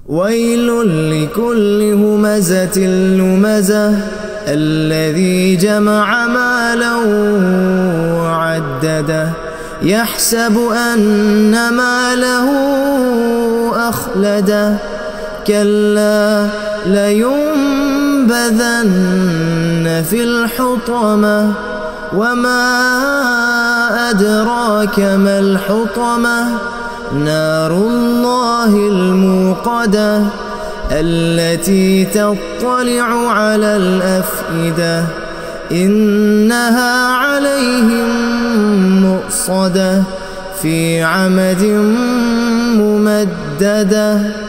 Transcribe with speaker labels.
Speaker 1: ويل لكل همزة لمزة الذي جمع مالا وعدده يحسب أن ماله أخلده كلا لينبذن في الحطمة وما أدراك ما الحطمة نار الله الموقدة التي تطلع على الأفئدة إنها عليهم مؤصدة في عمد ممددة.